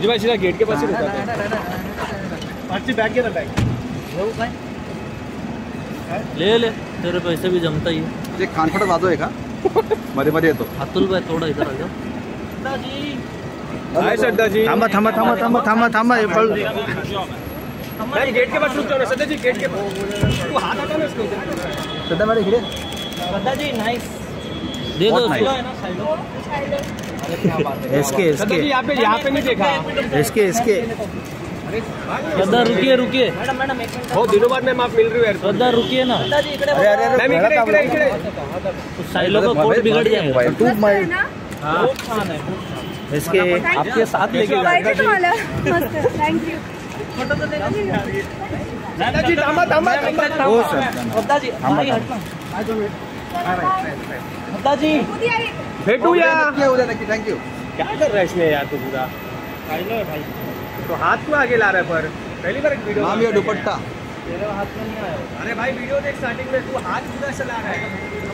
भाई सीधा गेट के पास ही रुका था। बैग के बैग ले तेरे पैसे भी जमता ही है। ते कानफड वाजव आहे का मध्ये मध्ये येतो अतुल भाई थोड़ा इधर आ जाओ। हाय सद्दा जी। थांबा थांबा थांबा थांबा थांबा थांबा हे पळ मैम गेट के पास रुक जाओ ना सद्दा जी, गेट के पास। तू हाथ हटा ना इसको। सध्या मॅडम इकडे सद्दा जी नाइस दे दो उसको। एसके सद्दा जी यहाँ पे नहीं देखा। एसके सद्दा रुकिए मैडम एक मिनट। बहुत दिनों बाद मैम आप मिल रही हो यार। सद्दा रुकिए ना। अरे अरे मैम इकडे उस साइलो का कोट बिगड़ जाएगा। तू माय बहुत छान है। एसके आपके साथ लेके पाहिजे तुम्हाला मस्त थँक्यू सद्दा जी थांबा। हो सर सद्दा जी भाई हटना। सद्दा जी भेटूया। उद्या नक्की थँक्यू क्या कर रहा है इसने यार तू पूरा भाई तो हाथ क्यों आगे ला रहा है? पर पहली बार एक वीडियो नाम ये दुपट्टा तेरे हाथ में नहीं आया। अरे भाई वीडियो देख स्टार्टिंग में तू हाथ पूरा चला रहा है।